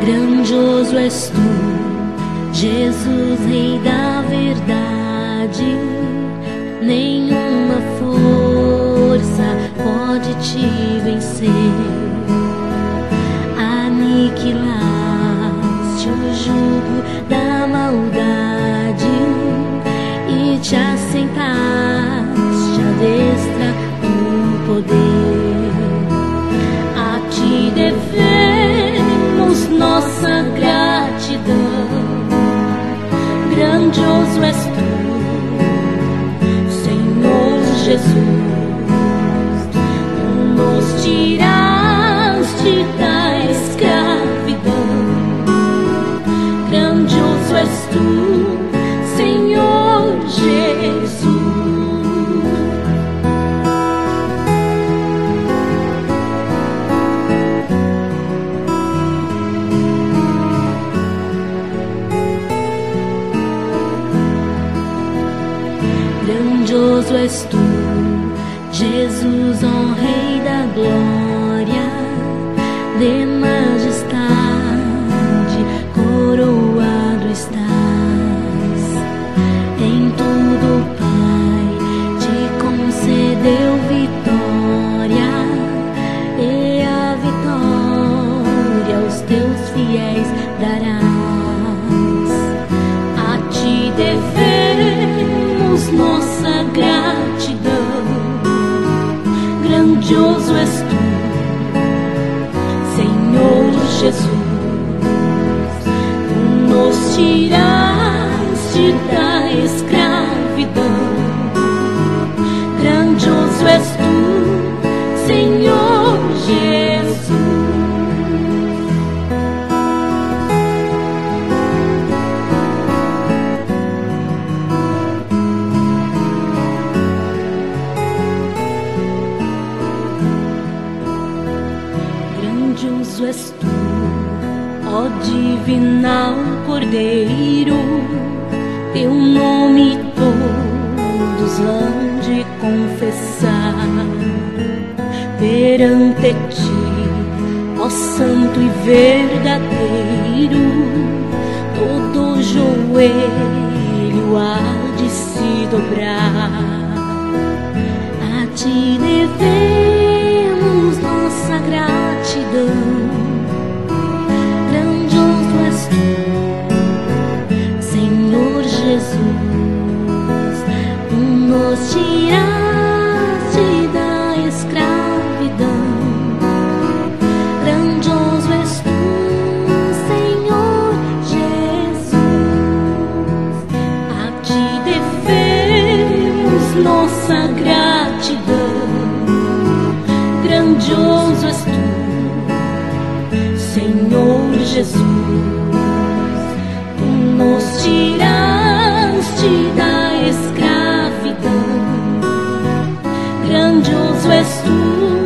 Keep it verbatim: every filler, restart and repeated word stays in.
Grandioso és tu, Jesus, Rei da verdade. Nenhuma força pode te vencer. Aniquilaste o jugo da maldade e te assentaste à destra do poder. A ti devemos nossa gratidão. Grandioso és tu, Senhor Jesus. Tu nos tiraste da escravidão. Grandioso és tu, Senhor Jesus. Grandioso és tu, Jesus, ó Rei da glória, de majestade coroado estás. Em tudo o Pai te concedeu vitória, e a vitória aos teus fiéis darás. A ti devemos nossa gratidão. Grandioso és tu, Senhor Jesus. Tu nos tiraste da escravidão. Grandioso és tu, Senhor Jesus. Grandioso és tu, ó divinal Cordeiro. Teu nome todos hão de confessar perante ti, ó santo e verdadeiro. Todo joelho há de se dobrar. A ti devemos nossa gratidão. Grandioso és tu, Senhor Jesus. Tu nos tiraste da escravidão. Grandioso és tu, Senhor Jesus. A ti devemos nossa gratidão. Grandioso és tu, Senhor Jesus. Tu nos tiraste da escravidão. Grandioso és tu,